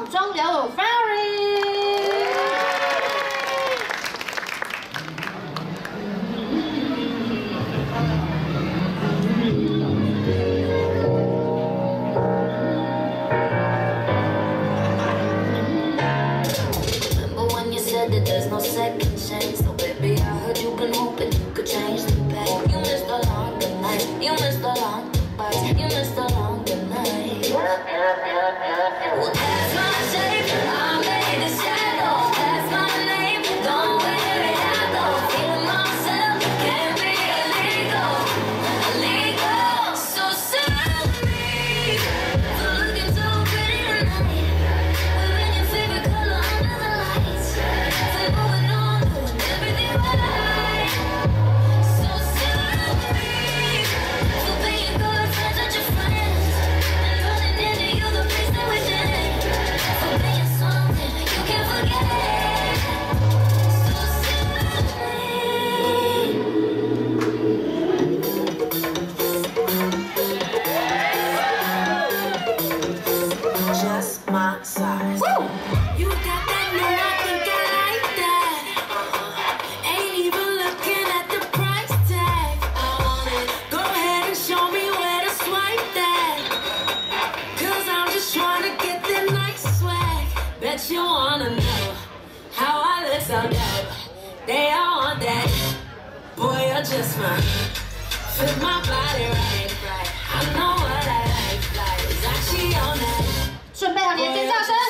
棒中流 Fairy。 That there's no second chance. So baby, I heard you've been hoping you could change the past. You missed the longer night. You missed the long goodbyes. You missed the longer night. Well, that's my shape. I made a shadow. That's my name. Don't wear it out though. Feeling myself can't be illegal. Illegal. So sorry for looking so pretty tonight. Wearing your favorite color under the lights. Moving on, doing everything right. So sorry for being good friends with your friends and running into you the place that we did. For being something you can't forget. So sorry. Just my size. Woo! You got that new, I think I like that. Ain't even looking at the price tag. I want it. Go ahead and show me where to swipe that. Cause I'm just trying to get that nice swag. Bet you wanna know how I look so dope. They all want that. Boy, you're just mine. Fit my body right. I know what I like. Is actually on that. 准备好你的尖叫声。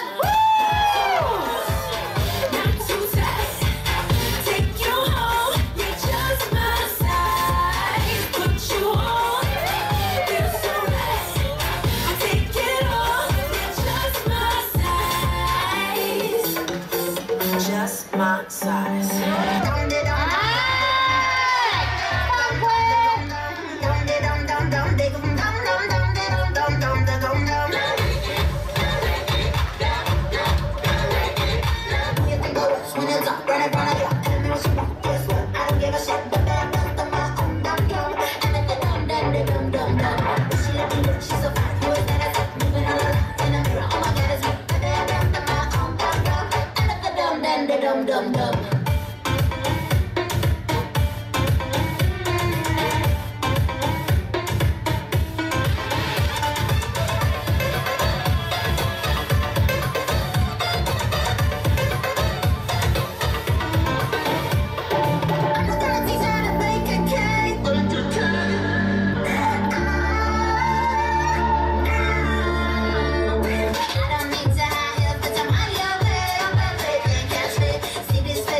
Just my size. Dum dum dum. See this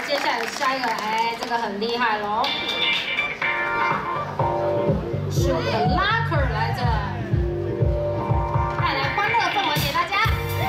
接下来下一个，哎，这个很厉害喽，是我们的 Locker 来着，带来欢乐氛围给大家。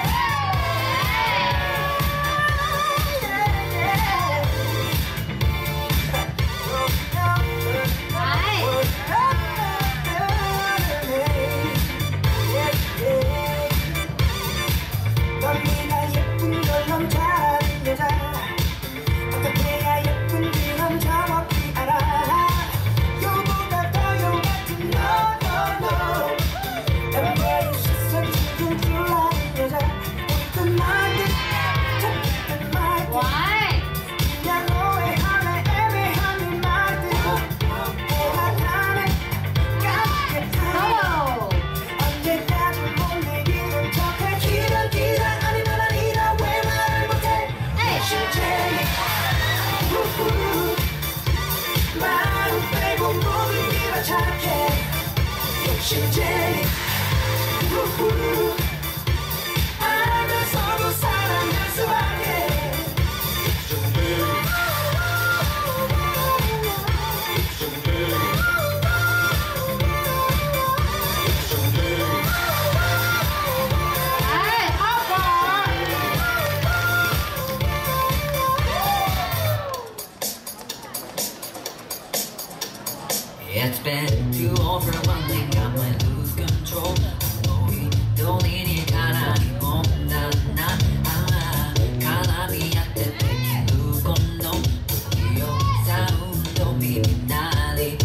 It's been too overwhelming, I might lose control. Don't need it, 가라 이 몸다 나 가라비 앞에 뺏기는 건너 기억 싸움도 비비나리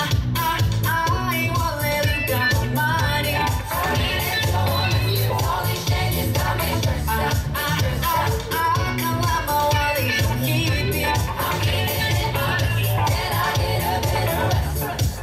I won't let it go 말이 all these changes got me stressed out. I'm already on heat. I'm getting it better. Can I get a better rest?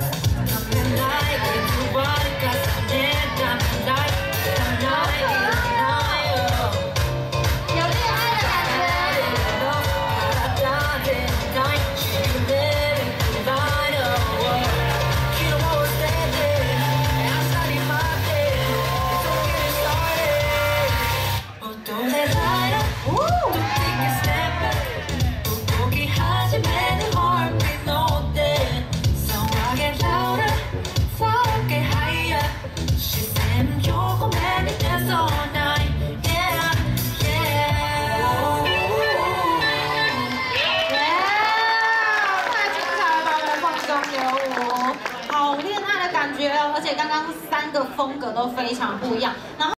好恋爱的感觉哦，而且刚刚3个风格都非常不一样，然后。